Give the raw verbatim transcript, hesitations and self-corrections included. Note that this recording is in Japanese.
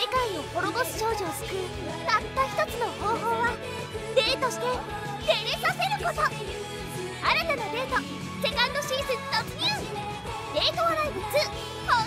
世界を滅ぼす少女を救うたった一つの方法はデートして照れさせること。新たなデートセカンドシーズン突入。デートアライブツー